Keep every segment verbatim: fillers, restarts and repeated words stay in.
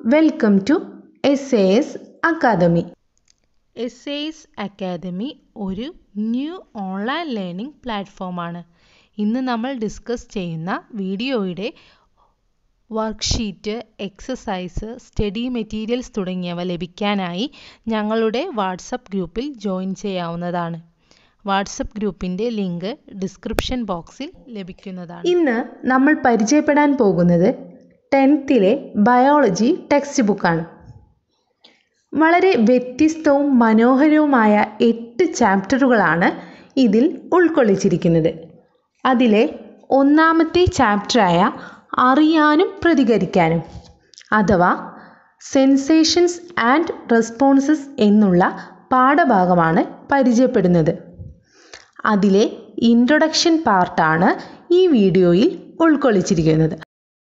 Welcome to S A S academy. S A S academy ഒരു new online learning പ്ലാറ്റ്ഫോമാണ്. ഇന്ന് നമ്മൾ discuss ചെയ്യുന്ന വീഡിയോയുടെ വർക്ക്ഷീറ്റ്, എക്സസൈസ്, സ്റ്റഡി മെറ്റീരിയൽസ് തുടങ്ങിയവ ലഭിക്കാനായി ഞങ്ങളുടെ വാട്സപ്പ് ഗ്രൂപ്പിൽ ജോയിൻ ചെയ്യാവുന്നതാണ്. വാട്സപ്പ് ഗ്രൂപ്പിൻ്റെ ലിങ്ക് ഡിസ്ക്രിപ്ഷൻ ബോക്സിൽ ലഭിക്കുന്നതാണ്. ഇന്ന് നമ്മൾ പരിചയപ്പെടാൻ പോകുന്നത് ടെൻത്തിലെ ബയോളജി ടെക്സ്റ്റ് ബുക്കാണ്. വളരെ വ്യത്യസ്തവും മനോഹരവുമായ എട്ട് ചാപ്റ്ററുകളാണ് ഇതിൽ ഉൾക്കൊള്ളിച്ചിരിക്കുന്നത്. അതിലെ ഒന്നാമത്തെ ചാപ്റ്ററായ അറിയാനും പ്രതികരിക്കാനും അഥവാ സെൻസേഷൻസ് ആൻഡ് റെസ്പോൺസസ് എന്നുള്ള പാഠഭാഗമാണ് പരിചയപ്പെടുന്നത്. അതിലെ ഇൻട്രൊഡക്ഷൻ പാർട്ടാണ് ഈ വീഡിയോയിൽ ഉൾക്കൊള്ളിച്ചിരിക്കുന്നത്.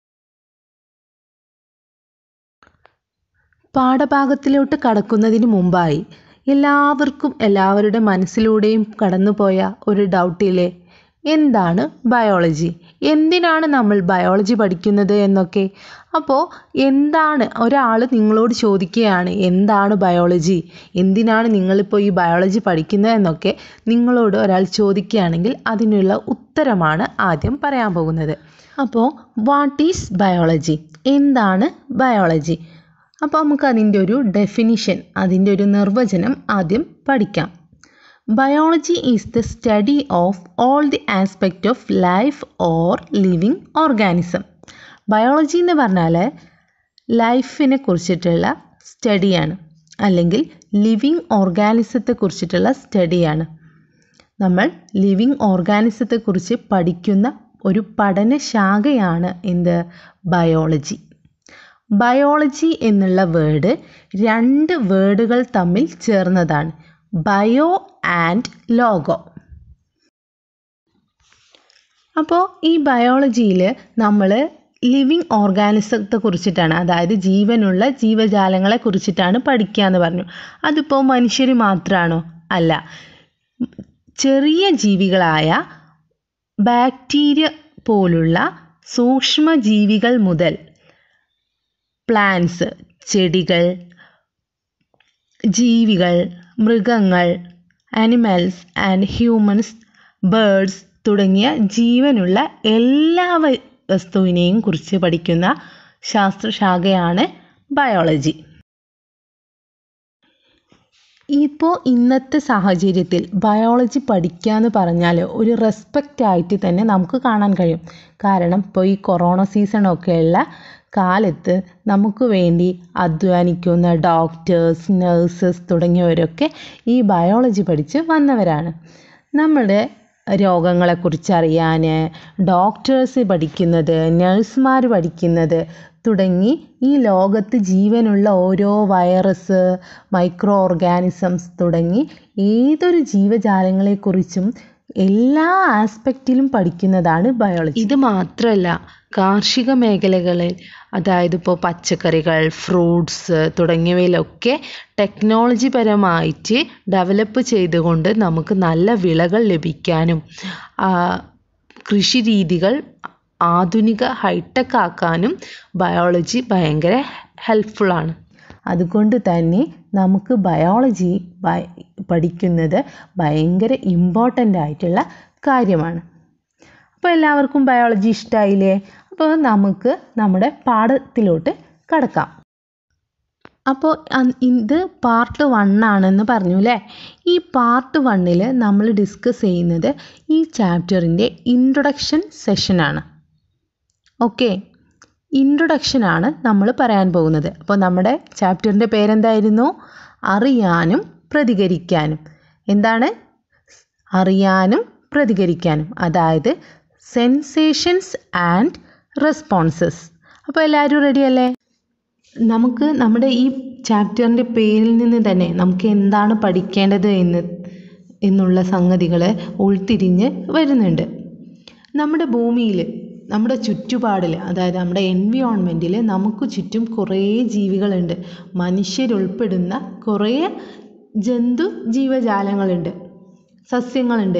പാഠഭാഗത്തിലോട്ട് കടക്കുന്നതിന് മുമ്പായി എല്ലാവർക്കും എല്ലാവരുടെ മനസ്സിലൂടെയും കടന്നുപോയ ഒരു ഡൗട്ടില്ലേ, എന്താണ് ബയോളജി, എന്തിനാണ് നമ്മൾ ബയോളജി പഠിക്കുന്നത് എന്നൊക്കെ. അപ്പോൾ എന്താണ്, ഒരാൾ നിങ്ങളോട് ചോദിക്കുകയാണ് എന്താണ് ബയോളജി, എന്തിനാണ് നിങ്ങളിപ്പോൾ ഈ ബയോളജി പഠിക്കുന്നത് എന്നൊക്കെ നിങ്ങളോട് ഒരാൾ ചോദിക്കുകയാണെങ്കിൽ അതിനുള്ള ഉത്തരമാണ് ആദ്യം പറയാൻ പോകുന്നത്. അപ്പോൾ വാട്ട് ഈസ് ബയോളജി, എന്താണ് ബയോളജി? അപ്പോൾ നമുക്ക് അതിൻ്റെ ഒരു ഡെഫിനിഷൻ, അതിൻ്റെ ഒരു നിർവചനം ആദ്യം പഠിക്കാം. Biology is the study of all the aspect of life or living organism. ബയോളജി എന്ന് പറഞ്ഞാൽ ലൈഫിനെ കുറിച്ചിട്ടുള്ള സ്റ്റഡിയാണ്, അല്ലെങ്കിൽ ലിവിങ് ഓർഗാനിസത്തെ കുറിച്ചിട്ടുള്ള സ്റ്റഡിയാണ്. നമ്മൾ ലിവിങ് ഓർഗാനിസത്തെക്കുറിച്ച് പഠിക്കുന്ന ഒരു പഠനശാഖയാണ് എന്ത്, ബയോളജി. ബയോളജി എന്നുള്ള വേർഡ് രണ്ട് വേർഡുകൾ തമ്മിൽ ചേർന്നതാണ്, ബയോ ആൻഡ് ലോഗോ. അപ്പോൾ ഈ ബയോളജിയിൽ നമ്മൾ ലിവിങ് ഓർഗാനിസത്തെ കുറിച്ചിട്ടാണ്, അതായത് ജീവനുള്ള ജീവജാലങ്ങളെ കുറിച്ചിട്ടാണ് പഠിക്കുക എന്ന് പറഞ്ഞു. അതിപ്പോൾ മനുഷ്യർ മാത്രമാണോ? അല്ല. ചെറിയ ജീവികളായ ബാക്ടീരിയ പോലുള്ള സൂക്ഷ്മജീവികൾ മുതൽ പ്ലാന്റ്സ്, ചെടികൾ, ജീവികൾ, മൃഗങ്ങൾ, ആനിമൽസ് ആൻഡ് ഹ്യൂമൻസ്, ബേർഡ്സ് തുടങ്ങിയ ജീവനുള്ള എല്ലാ വസ്തുവിനെയും കുറിച്ച് പഠിക്കുന്ന ശാസ്ത്രശാഖയാണ് ബയോളജി. ഇപ്പോൾ ഇന്നത്തെ സാഹചര്യത്തിൽ ബയോളജി പഠിക്കുക എന്ന് പറഞ്ഞാൽ ഒരു റെസ്പെക്റ്റ് ആയിട്ട് തന്നെ നമുക്ക് കാണാൻ കഴിയും. കാരണം ഇപ്പോൾ ഈ കൊറോണ സീസണൊക്കെയുള്ള കാലത്ത് നമുക്ക് വേണ്ടി അധ്വാനിക്കുന്ന ഡോക്ടേഴ്സ്, നഴ്സസ് തുടങ്ങിയവരൊക്കെ ഈ ബയോളജി പഠിച്ച് വന്നവരാണ്. നമ്മുടെ രോഗങ്ങളെക്കുറിച്ച് അറിയാൻ ഡോക്ടേഴ്സ് പഠിക്കുന്നത്, നഴ്സുമാർ പഠിക്കുന്നത് തുടങ്ങി ഈ ലോകത്ത് ജീവനുള്ള ഓരോ വൈറസ്, മൈക്രോ ഓർഗാനിസംസ് തുടങ്ങി ഏതൊരു ജീവജാലങ്ങളെക്കുറിച്ചും എല്ലാ ആസ്പെക്റ്റിലും പഠിക്കുന്നതാണ് ബയോളജി. ഇത് മാത്രമല്ല, കാർഷിക മേഖലകളിൽ, അതായത് ഇപ്പോൾ പച്ചക്കറികൾ, ഫ്രൂട്ട്സ് തുടങ്ങിയവയിലൊക്കെ ടെക്നോളജി പരമായിട്ട് ഡെവലപ്പ് ചെയ്തുകൊണ്ട് നമുക്ക് നല്ല വിളകൾ ലഭിക്കാനും കൃഷി രീതികൾ ആധുനിക ഹൈടെക് ആക്കാനും ബയോളജി ഭയങ്കര ഹെൽപ്ഫുള്ളാണ്. അതുകൊണ്ട് തന്നെ നമുക്ക് ബയോളജി പഠിക്കുന്നത് ഭയങ്കര ഇമ്പോർട്ടൻ്റ് ആയിട്ടുള്ള കാര്യമാണ്. അപ്പോൾ എല്ലാവർക്കും ബയോളജി ഇഷ്ടമായില്ലേ? അപ്പോൾ നമുക്ക് നമ്മുടെ പാഠത്തിലോട്ട് കടക്കാം. അപ്പോൾ ഇത് പാർട്ട് വൺ ആണെന്ന് പറഞ്ഞു അല്ലേ? ഈ പാർട്ട് വണ്ണിൽ നമ്മൾ ഡിസ്കസ് ചെയ്യുന്നത് ഈ ചാപ്റ്ററിൻ്റെ ഇൻട്രൊഡക്ഷൻ സെഷനാണ്. ഓക്കെ, ഇൻട്രൊഡക്ഷനാണ് നമ്മൾ പറയാൻ പോകുന്നത്. അപ്പോൾ നമ്മുടെ ചാപ്റ്ററിൻ്റെ പേരെന്തായിരുന്നു? അറിയാനും പ്രതികരിക്കാനും. എന്താണ്? അറിയാനും പ്രതികരിക്കാനും, അതായത് സെൻസേഷൻസ് ആൻഡ് റെസ്പോൺസസ്. അപ്പോൾ എല്ലാവരും റെഡി അല്ലേ? നമുക്ക് നമ്മുടെ ഈ ചാപ്റ്ററിൻ്റെ പേരിൽ നിന്ന് തന്നെ നമുക്ക് എന്താണ് പഠിക്കേണ്ടത് എന്ന് എന്നുള്ള സംഗതികൾ ഉൾത്തിരിഞ്ഞ് വരുന്നുണ്ട്. നമ്മുടെ ഭൂമിയിൽ, നമ്മുടെ ചുറ്റുപാടിൽ, അതായത് നമ്മുടെ എൻവിയോൺമെൻറ്റിൽ നമുക്ക് ചുറ്റും കുറേ ജീവികളുണ്ട്. മനുഷ്യരുൾപ്പെടുന്ന കുറേ ജന്തു ജീവജാലങ്ങളുണ്ട്, സസ്യങ്ങളുണ്ട്.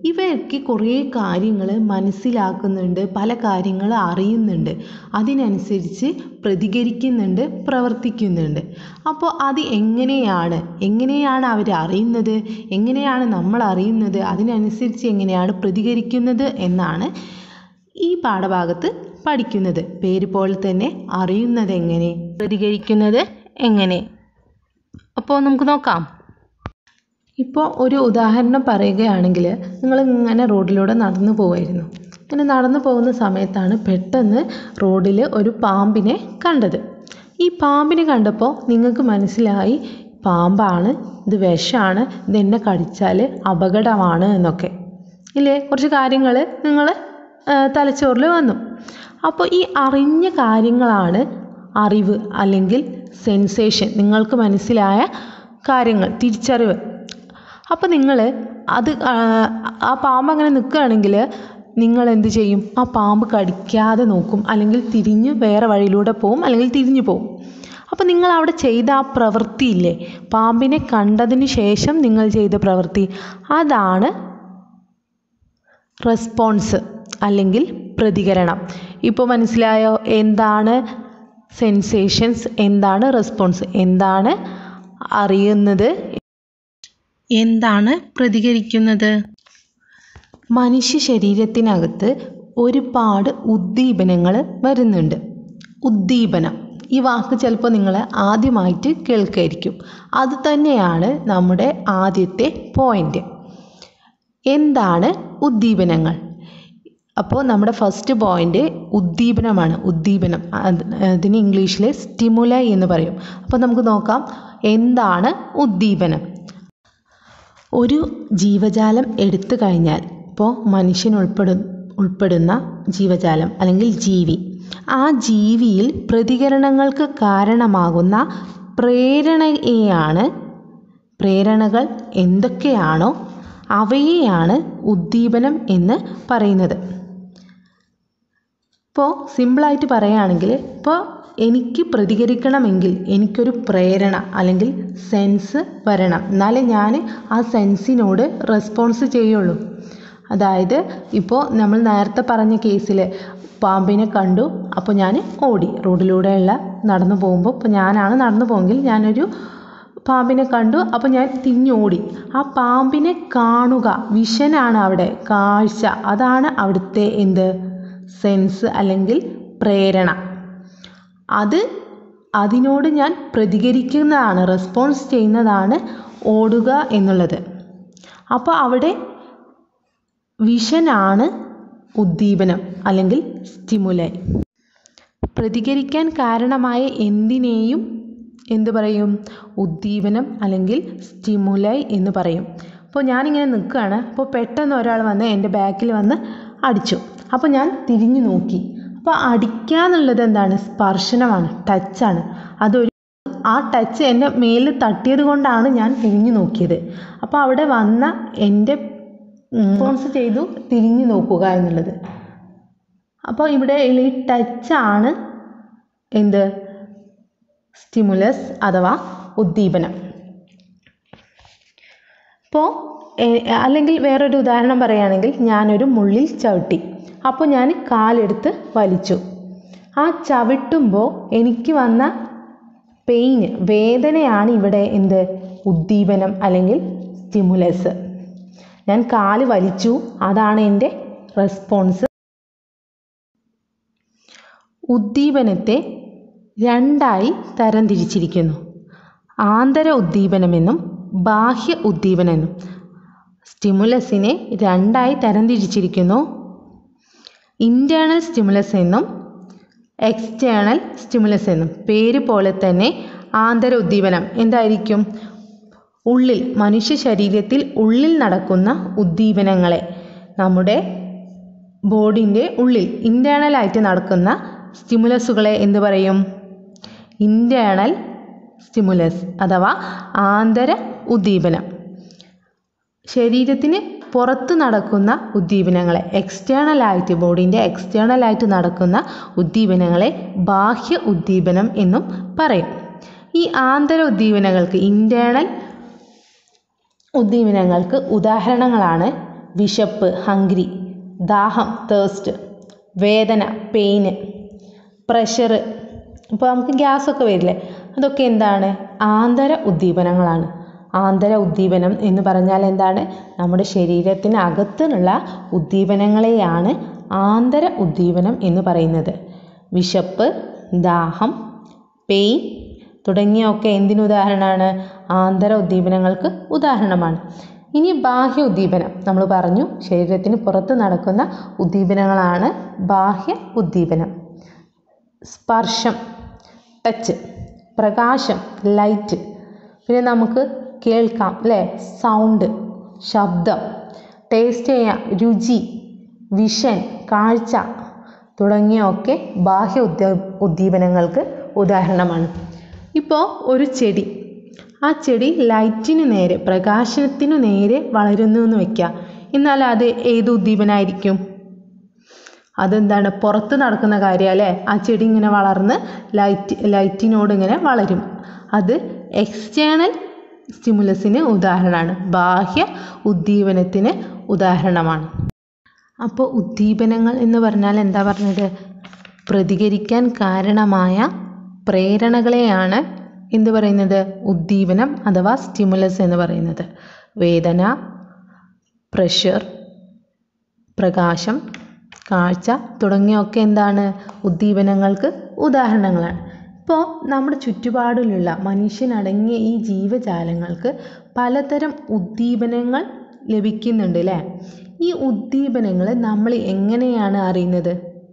ഇവയൊക്കെ കുറേ കാര്യങ്ങൾ മനസ്സിലാക്കുന്നുണ്ട്, പല കാര്യങ്ങൾ അറിയുന്നുണ്ട്, അതിനനുസരിച്ച് പ്രതികരിക്കുന്നുണ്ട്, പ്രവർത്തിക്കുന്നുണ്ട്. അപ്പോൾ അത് എങ്ങനെയാണ് എങ്ങനെയാണ് അവർ അറിയുന്നത്, എങ്ങനെയാണ് നമ്മൾ അറിയുന്നത്, അതിനനുസരിച്ച് എങ്ങനെയാണ് പ്രതികരിക്കുന്നത് എന്നാണ് ഈ പാഠഭാഗത്ത് പഠിക്കുന്നത്. പേര് പോലെ തന്നെ അറിയുന്നത് എങ്ങനെ, പ്രതികരിക്കുന്നത് എങ്ങനെ. അപ്പോൾ നമുക്ക് നോക്കാം. ഇപ്പോൾ ഒരു ഉദാഹരണം പറയുകയാണെങ്കിൽ, നിങ്ങൾ ഇങ്ങനെ റോഡിലൂടെ നടന്നു പോവായിരുന്നു. ഇങ്ങനെ നടന്നു പോകുന്ന സമയത്താണ് പെട്ടെന്ന് റോഡിൽ ഒരു പാമ്പിനെ കണ്ടത്. ഈ പാമ്പിനെ കണ്ടപ്പോൾ നിങ്ങൾക്ക് മനസ്സിലായി പാമ്പാണ്, ഇത് വിഷമാണ്, ഇതെന്നെ കടിച്ചാൽ അപകടമാണ് എന്നൊക്കെ ഇല്ലേ. കുറച്ച് കാര്യങ്ങൾ നിങ്ങൾ തലച്ചോറിൽ വന്നു. അപ്പോൾ ഈ അറിഞ്ഞ കാര്യങ്ങളാണ് അറിവ് അല്ലെങ്കിൽ സെൻസേഷൻ, നിങ്ങൾക്ക് മനസ്സിലായ കാര്യങ്ങൾ, തിരിച്ചറിവ്. അപ്പോൾ നിങ്ങൾ അത് ആ പാമ്പ് അങ്ങനെ നിൽക്കുകയാണെങ്കിൽ നിങ്ങൾ എന്ത് ചെയ്യും? ആ പാമ്പ് കടിക്കാതെ നോക്കും, അല്ലെങ്കിൽ തിരിഞ്ഞ് വേറെ വഴിയിലൂടെ പോവും, അല്ലെങ്കിൽ തിരിഞ്ഞു പോവും. അപ്പോൾ നിങ്ങൾ അവിടെ ചെയ്ത ആ പ്രവൃത്തിയില്ലേ, പാമ്പിനെ കണ്ടതിന് ശേഷം നിങ്ങൾ ചെയ്ത പ്രവൃത്തി, അതാണ് റെസ്പോൺസ് അല്ലെങ്കിൽ പ്രതികരണം. ഇപ്പോൾ മനസ്സിലായോ എന്താണ് സെൻസേഷൻസ്, എന്താണ് റെസ്പോൺസ്, എന്താണ് അറിയുന്നത്, എന്താണ് പ്രതികരിക്കുന്നത്. മനുഷ്യ ശരീരത്തിനകത്ത് ഒരുപാട് ഉദ്ദീപനങ്ങൾ വരുന്നുണ്ട്. ഉദ്ദീപനം, ഈ വാക്ക് ചിലപ്പോൾ നിങ്ങൾ ആദ്യമായിട്ട് കേൾക്കായിരിക്കും. അത് തന്നെയാണ് നമ്മുടെ ആദ്യത്തെ പോയിൻ്റ്. എന്താണ് ഉദ്ദീപനങ്ങൾ? അപ്പോൾ നമ്മുടെ ഫസ്റ്റ് പോയിൻ്റ് ഉദ്ദീപനമാണ്. ഉദ്ദീപനം, അതിന് ഇംഗ്ലീഷിൽ സ്റ്റിമുലൈ എന്ന് പറയും. അപ്പോൾ നമുക്ക് നോക്കാം എന്താണ് ഉദ്ദീപനം. ഒരു ജീവജാലം എടുത്തു കഴിഞ്ഞാൽ, ഇപ്പോൾ മനുഷ്യൻ ഉൾപ്പെടു ഉൾപ്പെടുന്ന ജീവജാലം അല്ലെങ്കിൽ ജീവി, ആ ജീവിയിൽ പ്രതികരണങ്ങൾക്ക് കാരണമാകുന്ന പ്രേരണയെയാണ്, പ്രേരണകൾ എന്തൊക്കെയാണോ അവയെയാണ് ഉദ്ദീപനം എന്ന് പറയുന്നത്. ഇപ്പോൾ സിമ്പിളായിട്ട് പറയുകയാണെങ്കിൽ, ഇപ്പോൾ എനിക്ക് പ്രതികരിക്കണമെങ്കിൽ എനിക്കൊരു പ്രേരണ അല്ലെങ്കിൽ സെൻസ് വരണം, എന്നാലേ ഞാൻ ആ സെൻസിനോട് റെസ്പോൺസ് ചെയ്യുള്ളൂ. അതായത് ഇപ്പോൾ നമ്മൾ നേരത്തെ പറഞ്ഞ കേസിൽ പാമ്പിനെ കണ്ടു, അപ്പോൾ ഞാൻ ഓടി, റോഡിലൂടെയുള്ള നടന്നു പോകുമ്പോൾ, ഇപ്പോൾ ഞാനാണ് നടന്നു പോകുമെങ്കിൽ ഞാനൊരു പാമ്പിനെ കണ്ടു, അപ്പോൾ ഞാൻ തിരിഞ്ഞോടി. ആ പാമ്പിനെ കാണുക, വിഷനാണ് അവിടെ, കാഴ്ച, അതാണ് അവിടുത്തെ എന്ത് സെൻസ് അല്ലെങ്കിൽ പ്രേരണ. അത് അതിനോട് ഞാൻ പ്രതികരിക്കുന്നതാണ്, റെസ്പോൺസ് ചെയ്യുന്നതാണ് ഓടുക എന്നുള്ളത്. അപ്പോൾ അവിടെ വിഷനാണ് ഉദ്ദീപനം അല്ലെങ്കിൽ സ്റ്റിമുലൈ. പ്രതികരിക്കാൻ കാരണമായ എന്തിനേയും എന്ത് പറയും? ഉദ്ദീപനം അല്ലെങ്കിൽ സ്റ്റിമുലൈ എന്ന് പറയും. അപ്പോൾ ഞാനിങ്ങനെ നിൽക്കുകയാണ്, അപ്പോൾ പെട്ടെന്ന് ഒരാൾ വന്ന് എൻ്റെ ബാക്കിൽ വന്ന് അടിച്ചു. അപ്പോൾ ഞാൻ തിരിഞ്ഞു നോക്കി. അപ്പോൾ അടിക്കുക എന്നുള്ളത് എന്താണ്? സ്പർശനമാണ്, ടച്ചാണ്. അതൊരു ആ ടച്ച് എൻ്റെ മേലിൽ തട്ടിയത് കൊണ്ടാണ് ഞാൻ തിരിഞ്ഞു നോക്കിയത്. അപ്പോൾ അവിടെ വന്ന എൻ്റെ റെസ്പോൺസ് ചെയ്തു തിരിഞ്ഞു നോക്കുക എന്നുള്ളത്. അപ്പോൾ ഇവിടെ ഈ ടച്ചാണ് എന്ത്? സ്റ്റിമുലസ് അഥവാ ഉദ്ദീപനം. ഇപ്പോൾ അല്ലെങ്കിൽ വേറൊരു ഉദാഹരണം പറയുകയാണെങ്കിൽ, ഞാനൊരു മുള്ളിൽ ചവിട്ടി, അപ്പോൾ ഞാൻ കാലെടുത്ത് വലിച്ചു. ആ ചവിട്ടുമ്പോൾ എനിക്ക് വന്ന പെയിന്, വേദനയാണ് ഇവിടെ എന്ത്? ഉദ്ദീപനം അല്ലെങ്കിൽ സ്റ്റിമുലസ്. ഞാൻ കാല് വലിച്ചു, അതാണ് എൻ്റെ റെസ്പോൺസ്. ഉദ്ദീപനത്തെ രണ്ടായി തരംതിരിച്ചിരിക്കുന്നു. ആന്തര ഉദ്ദീപനമെന്നും ബാഹ്യ ഉദ്ദീപനമെന്നും. സ്റ്റിമുലസിനെ രണ്ടായി തരംതിരിച്ചിരിക്കുന്നു. ഇൻറ്റേർണൽ സ്റ്റിമുലസ് എന്നും എക്സ്റ്റേണൽ സ്റ്റിമുലസ് എന്നും. പേര് പോലെ തന്നെ ആന്തര ഉദ്ദീപനം എന്തായിരിക്കും? ഉള്ളിൽ, മനുഷ്യ ശരീരത്തിൽ ഉള്ളിൽ നടക്കുന്ന ഉദ്ദീപനങ്ങളെ, നമ്മുടെ ബോഡിൻ്റെ ഉള്ളിൽ ഇൻറ്റേർണലായിട്ട് നടക്കുന്ന സ്റ്റിമുലസുകളെ എന്ത് പറയും? ഇൻറ്റേർണൽ സ്റ്റിമുലസ് അഥവാ ആന്തര ഉദ്ദീപനം. ശരീരത്തിന് പുറത്ത് നടക്കുന്ന ഉദ്ദീപനങ്ങളെ, എക്സ്റ്റേണലായിട്ട്, ബോഡീൻ്റെ എക്സ്റ്റേണലായിട്ട് നടക്കുന്ന ഉദ്ദീപനങ്ങളെ ബാഹ്യ ഉദ്ദീപനം എന്നും പറയും. ഈ ആന്തര ഉദ്ദീപനങ്ങൾക്ക്, ഇൻറ്റേർണൽ ഉദ്ദീപനങ്ങൾക്ക് ഉദാഹരണങ്ങളാണ് വിശപ്പ് ഹംഗ്രി, ദാഹം തേഴ്സ്റ്റ്, വേദന പെയിന്, പ്രഷർ ഇപ്പോൾ നമുക്ക് ഗ്യാസൊക്കെ വരില്ലേ, അതൊക്കെ എന്താണ്? ആന്തര ഉദ്ദീപനങ്ങളാണ്. ആന്തര ഉദ്ദീപനം എന്ന് പറഞ്ഞാൽ എന്താണ്? നമ്മുടെ ശരീരത്തിനകത്തുള്ള ഉദ്ദീപനങ്ങളെയാണ് ആന്തര ഉദ്ദീപനം എന്ന് പറയുന്നത്. വിശപ്പ്, ദാഹം, പെയിൻ തുടങ്ങിയൊക്കെ എന്തിന് ഉദാഹരണമാണ്? ആന്തര ഉദ്ദീപനങ്ങൾക്ക് ഉദാഹരണമാണ്. ഇനി ബാഹ്യ ഉദ്ദീപനം നമ്മൾ പറഞ്ഞു, ശരീരത്തിന് പുറത്ത് നടക്കുന്ന ഉദ്ദീപനങ്ങളാണ് ബാഹ്യ ഉദ്ദീപനം. സ്പർശം ടച്ച്, പ്രകാശം ലൈറ്റ്, പിന്നെ നമുക്ക് കേൾക്കാം അല്ലേ സൗണ്ട് ശബ്ദം, ടേസ്റ്റ് ചെയ്യാം രുചി, വിഷൻ കാഴ്ച തുടങ്ങിയൊക്കെ ബാഹ്യ ഉദ്ദീ ഉദ്ദീപനങ്ങൾക്ക് ഉദാഹരണമാണ്. ഇപ്പോൾ ഒരു ചെടി, ആ ചെടി ലൈറ്റിന് നേരെ പ്രകാശത്തിനു നേരെ വളരുന്നു എന്ന് വയ്ക്കുക, എന്നാൽ അത് ഏത് ഉദ്ദീപനമായിരിക്കും? അതെന്താണ്? പുറത്ത് നടക്കുന്ന കാര്യം അല്ലേ. ആ ചെടി ഇങ്ങനെ വളർന്ന് ലൈറ്റ് ലൈറ്റിനോട് ഇങ്ങനെ വളരും. അത് എക്സ്റ്റേണൽ സ്റ്റിമുലസിന് ഉദാഹരണമാണ്, ബാഹ്യ ഉദ്ദീപനത്തിന് ഉദാഹരണമാണ്. അപ്പോൾ ഉദ്ദീപനങ്ങൾ എന്ന് പറഞ്ഞാൽ എന്താ പറഞ്ഞത്? പ്രതികരിക്കാൻ കാരണമായ പ്രേരണകളെയാണ് എന്ത് പറയുന്നത്? ഉദ്ദീപനം അഥവാ സ്റ്റിമുലസ് എന്ന് പറയുന്നത്. വേദന, പ്രഷർ, പ്രകാശം, കാഴ്ച തുടങ്ങിയൊക്കെ എന്താണ്? ഉദ്ദീപനങ്ങൾക്ക് ഉദാഹരണങ്ങളാണ്. ഇപ്പോൾ നമ്മുടെ ചുറ്റുപാടിലുള്ള മനുഷ്യനടങ്ങിയ ഈ ജീവജാലങ്ങൾക്ക് പലതരം ഉദ്ദീപനങ്ങൾ ലഭിക്കുന്നുണ്ട് അല്ലേ. ഈ ഉദ്ദീപനങ്ങൾ നമ്മൾ എങ്ങനെയാണ് അറിയുന്നത്?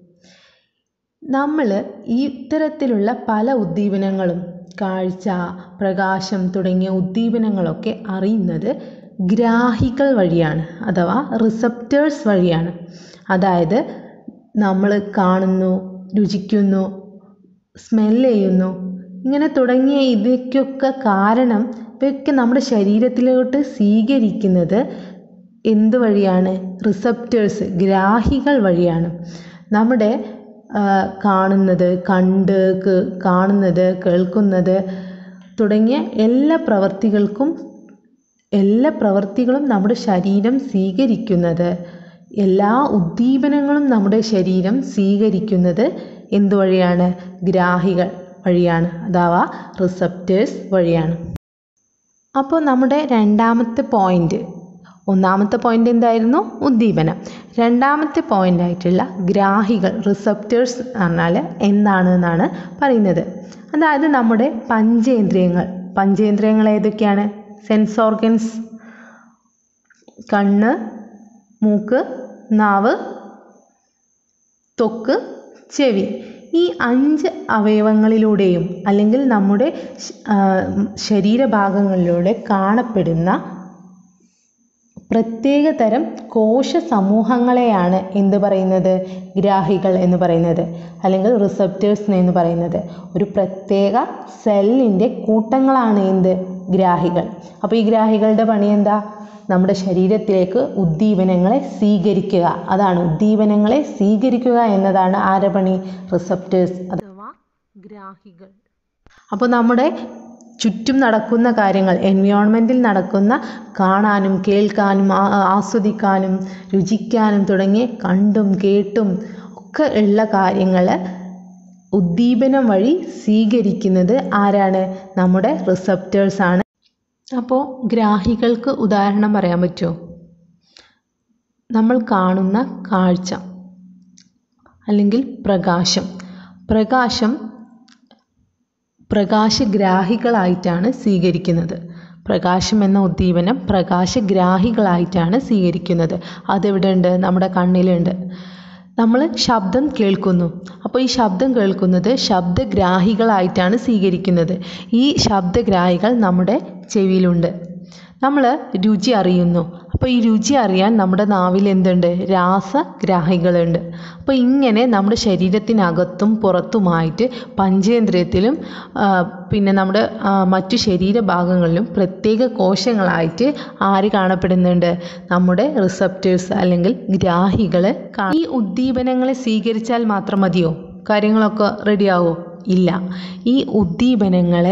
നമ്മൾ ഈ ഇത്തരത്തിലുള്ള പല ഉദ്ദീപനങ്ങളും കാഴ്ച, പ്രകാശം തുടങ്ങിയ ഉദ്ദീപനങ്ങളൊക്കെ അറിയുന്നത് ഗ്രാഹികൾ വഴിയാണ് അഥവാ റിസപ്റ്റേഴ്സ് വഴിയാണ്. അതായത് നമ്മൾ കാണുന്നു, രുചിക്കുന്നു, സ്മെല്ല് ചെയ്യുന്നു, ഇങ്ങനെ തുടങ്ങിയ ഇതൊക്കെ കാരണം ഇവയൊക്കെ നമ്മുടെ ശരീരത്തിലോട്ട് സ്വീകരിക്കുന്നത് എന്ത് വഴിയാണ്? റിസപ്റ്റേഴ്സ് ഗ്രാഹികൾ വഴിയാണ്. നമ്മുടെ കാണുന്നത്, കണ്ട് കാണുന്നത്, കേൾക്കുന്നത് തുടങ്ങിയ എല്ലാ പ്രവൃത്തികൾക്കും എല്ലാ പ്രവൃത്തികളും നമ്മുടെ ശരീരം സ്വീകരിക്കുന്നത്, എല്ലാ ഉദ്ദീപനങ്ങളും നമ്മുടെ ശരീരം സ്വീകരിക്കുന്നത് എന്തുവഴിയാണ്? ഗ്രാഹികൾ വഴിയാണ് അഥവാ റിസപ്റ്റേഴ്സ് വഴിയാണ്. അപ്പോൾ നമ്മുടെ രണ്ടാമത്തെ പോയിൻ്റ്, ഒന്നാമത്തെ പോയിൻ്റ് എന്തായിരുന്നു? ഉദ്ദീപനം. രണ്ടാമത്തെ പോയിൻ്റായിട്ടുള്ള ഗ്രാഹികൾ റിസപ്റ്റേഴ്സ് എന്ന് പറഞ്ഞാൽ എന്താണ് എന്നാണ് പറയുന്നത്. അതായത് നമ്മുടെ പഞ്ചേന്ദ്രിയങ്ങൾ. പഞ്ചേന്ദ്രിയങ്ങൾ ഏതൊക്കെയാണ്? സെൻസ് ഓർഗൻസ്, കണ്ണ്, മൂക്ക്, നാവ്, ത്വക്ക്, ചെവി. ഈ അഞ്ച് അവയവങ്ങളിലൂടെയും അല്ലെങ്കിൽ നമ്മുടെ ശരീരഭാഗങ്ങളിലൂടെ കാണപ്പെടുന്ന പ്രത്യേക തരം കോശ സമൂഹങ്ങളെയാണ് എന്ത് പറയുന്നത്? ഗ്രാഹികൾ എന്ന് പറയുന്നത് അല്ലെങ്കിൽ റിസപ്റ്റേഴ്സ് എന്ന് പറയുന്നത്. ഒരു പ്രത്യേക സെല്ലിൻ്റെ കൂട്ടങ്ങളാണ് എന്ത്? ഗ്രാഹികൾ. അപ്പോൾ ഈ ഗ്രാഹികളുടെ പണി എന്താ? നമ്മുടെ ശരീരത്തിലേക്ക് ഉദ്ദീപനങ്ങളെ സ്വീകരിക്കുക. അതാണ് ഉദ്ദീപനങ്ങളെ സ്വീകരിക്കുക എന്നതാണ് ആരുടെ പണി? റിസപ്റ്റേഴ്സ് അഥവാ ഗ്രാഹികൾ. അപ്പോൾ നമ്മുടെ ചുറ്റും നടക്കുന്ന കാര്യങ്ങൾ, എൻവയോൺമെൻറ്റിൽ നടക്കുന്ന കാണാനും കേൾക്കാനും ആസ്വദിക്കാനും രുചിക്കാനും തുടങ്ങി കണ്ടും കേട്ടും ഒക്കെ ഉള്ള കാര്യങ്ങൾ ഉദ്ദീപനം വഴി സ്വീകരിക്കുന്നത് ആരാണ്? നമ്മുടെ റിസപ്റ്റേഴ്സാണ്. അപ്പോൾ ഗ്രാഹികൾക്ക് ഉദാഹരണം പറയാൻ പറ്റുമോ? നമ്മൾ കാണുന്ന കാഴ്ച അല്ലെങ്കിൽ പ്രകാശം. പ്രകാശം പ്രകാശഗ്രാഹികളായിട്ടാണ് സ്വീകരിക്കുന്നത്. പ്രകാശം എന്ന ഉദ്ദീപനം പ്രകാശഗ്രാഹികളായിട്ടാണ് സ്വീകരിക്കുന്നത്. അതെവിടെ ഉണ്ട്? നമ്മുടെ കണ്ണിലുണ്ട്. നമ്മൾ ശബ്ദം കേൾക്കുന്നു. അപ്പോൾ ഈ ശബ്ദം കേൾക്കുന്നത് ശബ്ദഗ്രാഹികളായിട്ടാണ് സ്വീകരിക്കുന്നത്. ഈ ശബ്ദഗ്രാഹികൾ നമ്മുടെ ചെവിയിലുണ്ട്. നമ്മൾ രുചി അറിയുന്നു. അപ്പോൾ ഈ രുചി അറിയാൻ നമ്മുടെ നാവിൽ എന്തുണ്ട്? രാസഗ്രാഹികളുണ്ട്. അപ്പോൾ ഇങ്ങനെ നമ്മുടെ ശരീരത്തിനകത്തും പുറത്തുമായിട്ട് പഞ്ചേന്ദ്രിയത്തിലും പിന്നെ നമ്മുടെ മറ്റു ശരീരഭാഗങ്ങളിലും പ്രത്യേക കോശങ്ങളായിട്ട് ആര് കാണപ്പെടുന്നുണ്ട്? നമ്മുടെ റിസപ്റ്റേഴ്സ് അല്ലെങ്കിൽ ഗ്രാഹികൾ. ഈ ഉദ്ദീപനങ്ങളെ സ്വീകരിച്ചാൽ മാത്രം മതിയോ? കാര്യങ്ങളൊക്കെ റെഡിയാവോ? ഇല്ല. ഈ ഉദ്ദീപനങ്ങളെ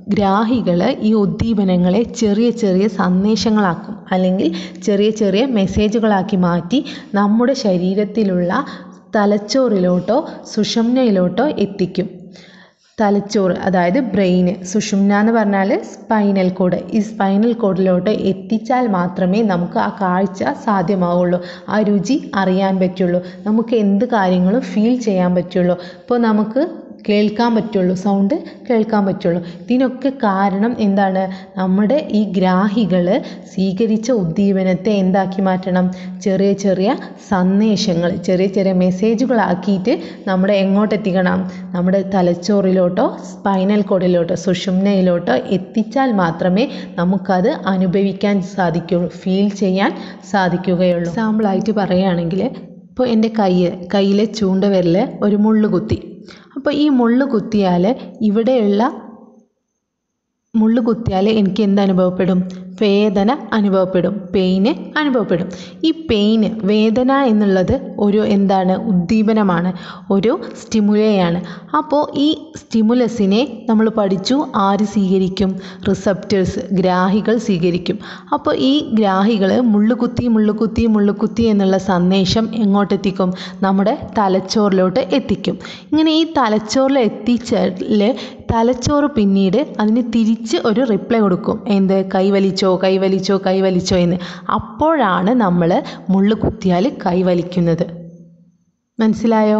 ഗ്രാഹികൾ ഈ ഉദ്ദീപനങ്ങളെ ചെറിയ ചെറിയ സന്ദേശങ്ങളാക്കും, അല്ലെങ്കിൽ ചെറിയ ചെറിയ മെസ്സേജുകളാക്കി മാറ്റി നമ്മുടെ ശരീരത്തിലുള്ള തലച്ചോറിലോട്ടോ സുഷുമ്നയിലോട്ടോ എത്തിക്കും. തലച്ചോറ് അതായത് ബ്രെയിന്, സുഷുമ്ന എന്ന് പറഞ്ഞാൽ സ്പൈനൽ കോഡ്, ഈ സ്പൈനൽ കോഡിലോട്ട് എത്തിച്ചാൽ മാത്രമേ നമുക്ക് ആ കാഴ്ച സാധ്യമാവുള്ളൂ, ആ രുചി അറിയാൻ പറ്റുള്ളൂ, നമുക്ക് എന്ത് കാര്യങ്ങളും ഫീൽ ചെയ്യാൻ പറ്റുള്ളൂ, ഇപ്പോൾ നമുക്ക് കേൾക്കാൻ പറ്റുള്ളൂ, സൗണ്ട് കേൾക്കാൻ പറ്റുള്ളൂ. ഇതിനൊക്കെ കാരണം എന്താണ്? നമ്മുടെ ഈ ഗ്രാഹികൾ സ്വീകരിച്ച ഉദ്ദീപനത്തെ എന്താക്കി മാറ്റണം? ചെറിയ ചെറിയ സന്ദേശങ്ങൾ, ചെറിയ ചെറിയ മെസ്സേജുകളാക്കിയിട്ട് നമ്മുടെ എങ്ങോട്ടെത്തിക്കണം? നമ്മുടെ തലച്ചോറിലോട്ടോ സ്പൈനൽ കോഡിലോട്ടോ സുഷുമ്നയിലോട്ടോ എത്തിച്ചാൽ മാത്രമേ നമുക്കത് അനുഭവിക്കാൻ സാധിക്കുകയുള്ളൂ, ഫീൽ ചെയ്യാൻ സാധിക്കുകയുള്ളൂ. എക്സാമ്പിളായിട്ട് പറയുകയാണെങ്കിൽ, ഇപ്പോൾ എൻ്റെ കൈ കയ്യിലെ ചൂണ്ടവിരൽ ഒരു മുള്ളു കുത്തി. അപ്പോൾ ഈ മുള്ളു കുത്തിയാൽ ഇവിടെയുള്ള മുള്ളു കുത്തിയാൽ എനിക്ക് എന്തനുഭവപ്പെടും? വേദന അനുഭവപ്പെടും, പെയിന് അനുഭവപ്പെടും. ഈ പെയിന്, വേദന എന്നുള്ളത് ഒരു എന്താണ്? ഉദ്ദീപനമാണ്, ഒരു സ്റ്റിമുലയാണ്. അപ്പോൾ ഈ സ്റ്റിമുലസിനെ നമ്മൾ പഠിച്ചു ആര് സ്വീകരിക്കും? റിസപ്റ്റേഴ്സ്, ഗ്രാഹികൾ സ്വീകരിക്കും. അപ്പോൾ ഈ ഗ്രാഹികൾ മുള്ളുകുത്തി മുള്ളുകുത്തി മുള്ളുകുത്തി എന്നുള്ള സന്ദേശം എങ്ങോട്ടെത്തിക്കും? നമ്മുടെ തലച്ചോറിലോട്ട് എത്തിക്കും. ഇങ്ങനെ ഈ തലച്ചോറിൽ എത്തിച്ചാൽ തലച്ചോറ് പിന്നീട് അതിന് തിരിച്ച് ഒരു റിപ്ലൈ കൊടുക്കും. എന്ത്? കൈവലിച്ചോ കൈവലിച്ചോ കൈവലിച്ചോ എന്ന്. അപ്പോഴാണ് നമ്മൾ മുള്ളു കുത്തിയാൽ കൈവലിക്കുന്നത്. മനസ്സിലായോ?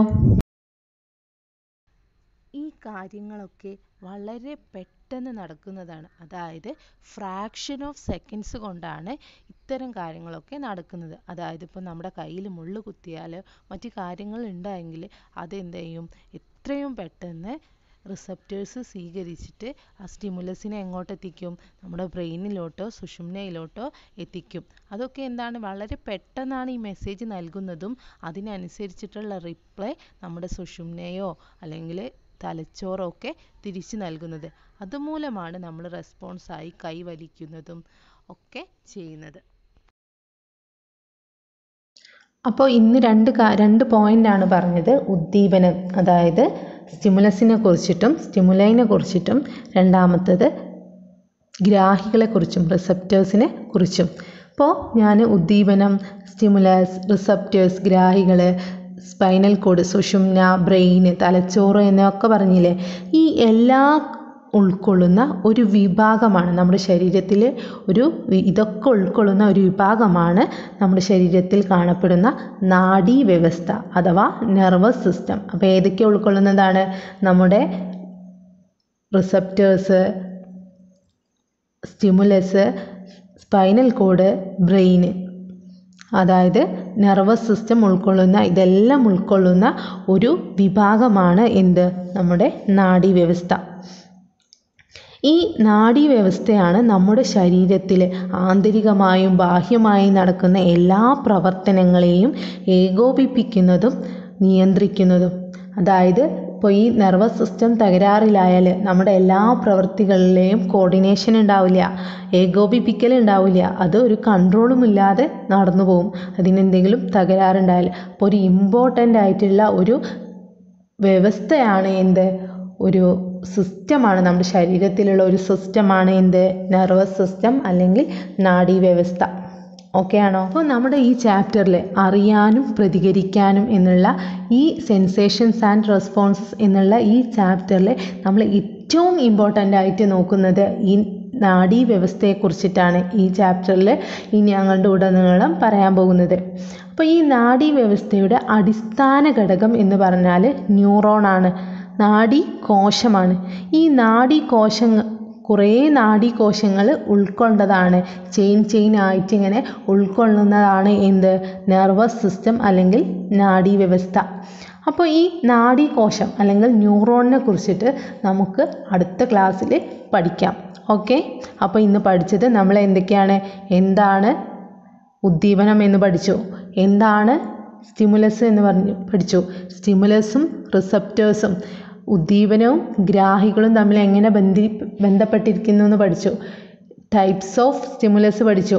ഈ കാര്യങ്ങളൊക്കെ വളരെ പെട്ടെന്ന് നടക്കുന്നതാണ്. അതായത് ഫ്രാക്ഷൻ ഓഫ് സെക്കൻഡ്സ് കൊണ്ടാണ് ഇത്തരം കാര്യങ്ങളൊക്കെ നടക്കുന്നത്. അതായത് ഇപ്പോൾ നമ്മുടെ കയ്യിൽ മുള്ളു കുത്തിയാൽ മറ്റു കാര്യങ്ങൾ ഉണ്ടായെങ്കിൽ അതെന്ത് ചെയ്യും? എത്രയും പെട്ടെന്ന് റിസപ്റ്റേഴ്സ് സ്വീകരിച്ചിട്ട് ആ സ്റ്റിമുലസിനെ എങ്ങോട്ടെത്തിക്കും? നമ്മുടെ ബ്രെയിനിലോട്ടോ സുഷുമ്നയിലോട്ടോ എത്തിക്കും. അതൊക്കെ എന്താണ്? വളരെ പെട്ടെന്നാണ് ഈ മെസ്സേജ് നൽകുന്നതും അതിനനുസരിച്ചിട്ടുള്ള റിപ്ലൈ നമ്മുടെ സുഷുമ്നയോ അല്ലെങ്കിൽ തലച്ചോറോ ഒക്കെ തിരിച്ചു നൽകുന്നത്. അതുമൂലമാണ് നമ്മൾ റെസ്പോൺസായി കൈവലിക്കുന്നതും ഒക്കെ ചെയ്യുന്നത്. അപ്പോൾ ഇന്ന് രണ്ട് രണ്ട് പോയിൻ്റാണ് പറഞ്ഞത്. ഉദ്ദീപനം, അതായത് സ്റ്റിമുലസിനെ കുറിച്ചിട്ടും സ്റ്റിമുലൈനെ കുറിച്ചിട്ടും, രണ്ടാമത്തത് ഗ്രാഹികളെ കുറിച്ചും റിസപ്റ്റേഴ്സിനെ കുറിച്ചും. അപ്പോൾ ഞാൻ ഉദ്ദീപനം, സ്റ്റിമുലസ്, റിസപ്റ്റേഴ്സ്, ഗ്രാഹികൾ, സ്പൈനൽ കോഡ്, സുഷുമ്ന, ബ്രെയിന്, തലച്ചോറ് എന്നൊക്കെ പറഞ്ഞില്ലേ, ഈ എല്ലാ ഉൾക്കൊള്ളുന്ന ഒരു വിഭാഗമാണ് നമ്മുടെ ശരീരത്തിൽ. ഒരു ഇതൊക്കെ ഉൾക്കൊള്ളുന്ന ഒരു വിഭാഗമാണ് നമ്മുടെ ശരീരത്തിൽ കാണപ്പെടുന്ന നാഡീ വ്യവസ്ഥ അഥവാ നെർവസ് സിസ്റ്റം. അപ്പോൾ ഏതൊക്കെ ഉൾക്കൊള്ളുന്നതാണ്? നമ്മുടെ receptors, stimulus, spinal cord, brain, അതായത് നെർവസ് സിസ്റ്റം ഉൾക്കൊള്ളുന്ന, ഇതെല്ലാം ഉൾക്കൊള്ളുന്ന ഒരു വിഭാഗമാണ് എന്ത്? നമ്മുടെ നാഡീ വ്യവസ്ഥ. ഈ നാഡീ വ്യവസ്ഥയാണ് നമ്മുടെ ശരീരത്തിൽ ആന്തരികമായും ബാഹ്യമായും നടക്കുന്ന എല്ലാ പ്രവർത്തനങ്ങളെയും ഏകോപിപ്പിക്കുന്നതും നിയന്ത്രിക്കുന്നതും. അതായത് ഇപ്പോൾ ഈ നെർവസ് സിസ്റ്റം തകരാറിലായാൽ നമ്മുടെ എല്ലാ പ്രവൃത്തികളിലെയും കോർഡിനേഷൻ ഉണ്ടാവില്ല, ഏകോപിപ്പിക്കൽ ഉണ്ടാവില്ല, അത് ഒരു കൺട്രോളും ഇല്ലാതെ നടന്നു പോകും. അതിനെന്തെങ്കിലും തകരാറുണ്ടായാൽ. അപ്പോൾ ഒരു ഇമ്പോർട്ടൻ്റ് ആയിട്ടുള്ള ഒരു വ്യവസ്ഥയാണ് എന്ത്? ഒരു സിസ്റ്റമാണ്, നമ്മുടെ ശരീരത്തിലുള്ള ഒരു സിസ്റ്റമാണ് എന്ത്? നെർവസ് സിസ്റ്റം അല്ലെങ്കിൽ നാഡീ വ്യവസ്ഥ. ഓക്കെ ആണോ? അപ്പോൾ നമ്മുടെ ഈ ചാപ്റ്ററിൽ അറിയാനും പ്രതികരിക്കാനും എന്നുള്ള ഈ സെൻസേഷൻസ് ആൻഡ് റെസ്പോൺസസ് എന്നുള്ള ഈ ചാപ്റ്ററിൽ നമ്മൾ ഏറ്റവും ഇമ്പോർട്ടൻ്റ് ആയിട്ട് നോക്കുന്നത് ഈ നാഡീ വ്യവസ്ഥയെക്കുറിച്ചിട്ടാണ് ഈ ചാപ്റ്ററിൽ ഈ ഞങ്ങളുടെ ഉടനീളം പറയാൻ പോകുന്നത്. അപ്പോൾ ഈ നാഡീ വ്യവസ്ഥയുടെ അടിസ്ഥാന ഘടകം എന്ന് പറഞ്ഞാൽ ന്യൂറോണാണ്, നാഡീകോശമാണ്. ഈ നാഡീകോശങ്ങൾ കുറേ നാഡീകോശങ്ങൾ ഉൾക്കൊണ്ടതാണ്, ചെയിൻ ചെയിൻ ആയിട്ട് ഇങ്ങനെ ഉൾക്കൊള്ളുന്നതാണ് എന്ത്? നെർവസ് സിസ്റ്റം അല്ലെങ്കിൽ നാഡീ വ്യവസ്ഥ. അപ്പോൾ ഈ നാഡീകോശം അല്ലെങ്കിൽ ന്യൂറോണിനെ കുറിച്ചിട്ട് നമുക്ക് അടുത്ത ക്ലാസ്സിൽ പഠിക്കാം. ഓക്കെ, അപ്പോൾ ഇന്ന് പഠിച്ചത് നമ്മൾ എന്തൊക്കെയാണ്? എന്താണ് ഉദ്ദീപനം എന്ന് പഠിച്ചു, എന്താണ് സ്റ്റിമുലസ് എന്ന് പറഞ്ഞു പഠിച്ചു, സ്റ്റിമുലസും റിസപ്റ്റേഴ്സും ഉദ്ദീപനവും ഗ്രാഹികളും തമ്മിൽ എങ്ങനെ ബന്ധി ബന്ധപ്പെട്ടിരിക്കുന്നു എന്ന് പഠിച്ചു. ടൈപ്സ് ഓഫ് സ്റ്റിമുലസ് പഠിച്ചു,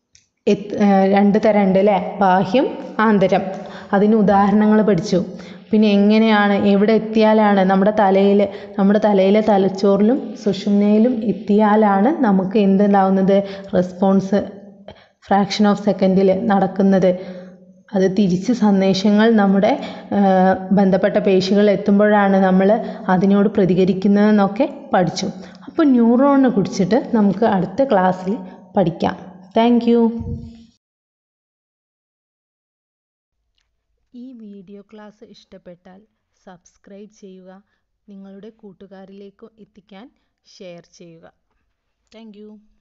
രണ്ട് തരം ഉണ്ട് അല്ലേ? ബാഹ്യം, ആന്തരം. അതിന് ഉദാഹരണങ്ങൾ പഠിച്ചു. പിന്നെ എങ്ങനെയാണ് എവിടെ എത്തിയാലാണ് നമ്മുടെ തലയിൽ നമ്മുടെ തലയിലെ തലച്ചോറിലും സുഷുമ്നയിലും എത്തിയാലാണ് നമുക്ക് എന്തുണ്ടാവുന്നത്, റെസ്പോൺസ് ഫ്രാക്ഷൻ ഓഫ് സെക്കൻഡിൽ നടക്കുന്നത്. അത് തിരിച്ച് സന്ദേശങ്ങൾ നമ്മുടെ ബന്ധപ്പെട്ട പേശികളിൽ എത്തുമ്പോഴാണ് നമ്മൾ അതിനോട് പ്രതികരിക്കുന്നതെന്നൊക്കെ പഠിച്ചു. അപ്പോൾ ന്യൂറോണിനെ കുറിച്ചിട്ട് നമുക്ക് അടുത്ത ക്ലാസ്സിൽ പഠിക്കാം. Thank you. ഈ വീഡിയോ ക്ലാസ് ഇഷ്ടപ്പെട്ടാൽ സബ്സ്ക്രൈബ് ചെയ്യുക, നിങ്ങളുടെ കൂട്ടുകാരിലേക്ക് എത്തിക്കാൻ ഷെയർ ചെയ്യുക. Thank U.